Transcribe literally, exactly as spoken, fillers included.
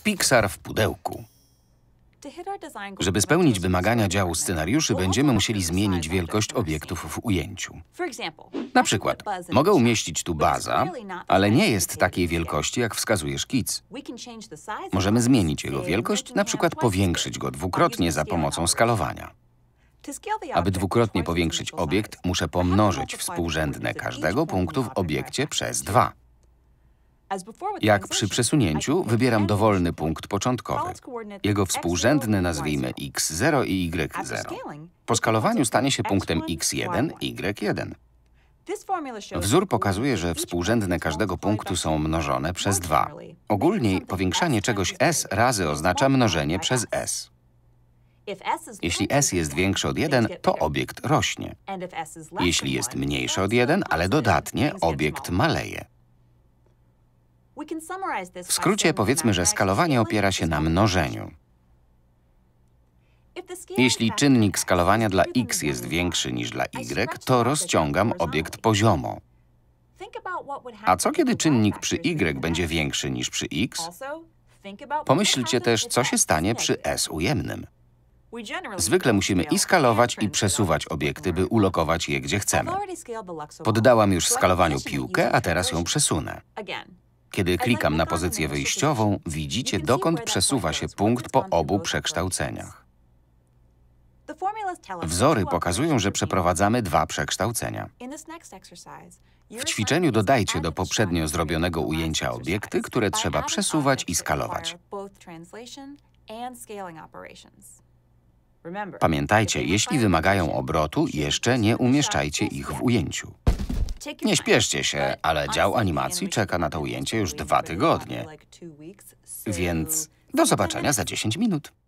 Pixar w pudełku. Żeby spełnić wymagania działu scenariuszy, będziemy musieli zmienić wielkość obiektów w ujęciu. Na przykład, mogę umieścić tu Buzza, ale nie jest takiej wielkości, jak wskazuje szkic. Możemy zmienić jego wielkość, na przykład powiększyć go dwukrotnie za pomocą skalowania. Aby dwukrotnie powiększyć obiekt, muszę pomnożyć współrzędne każdego punktu w obiekcie przez dwa. Jak przy przesunięciu, wybieram dowolny punkt początkowy. Jego współrzędny nazwijmy x zero i y zero. Po skalowaniu stanie się punktem x jeden, y jeden. Wzór pokazuje, że współrzędne każdego punktu są mnożone przez dwa. Ogólnie powiększanie czegoś s razy oznacza mnożenie przez s. Jeśli s jest większy od jeden, to obiekt rośnie. Jeśli jest mniejszy od jeden, ale dodatnie, obiekt maleje. W skrócie powiedzmy, że skalowanie opiera się na mnożeniu. Jeśli czynnik skalowania dla x jest większy niż dla y, to rozciągam obiekt poziomo. A co kiedy czynnik przy y będzie większy niż przy x? Pomyślcie też, co się stanie przy s ujemnym. Zwykle musimy i skalować, i przesuwać obiekty, by ulokować je, gdzie chcemy. Poddałam już skalowaniu piłkę, a teraz ją przesunę. Kiedy klikam na pozycję wyjściową, widzicie, dokąd przesuwa się punkt po obu przekształceniach. Wzory pokazują, że przeprowadzamy dwa przekształcenia. W ćwiczeniu dodajcie do poprzednio zrobionego ujęcia obiekty, które trzeba przesuwać i skalować. Pamiętajcie, jeśli wymagają obrotu, jeszcze nie umieszczajcie ich w ujęciu. Nie śpieszcie się, ale dział animacji czeka na to ujęcie już dwa tygodnie. Więc do zobaczenia za dziesięć minut.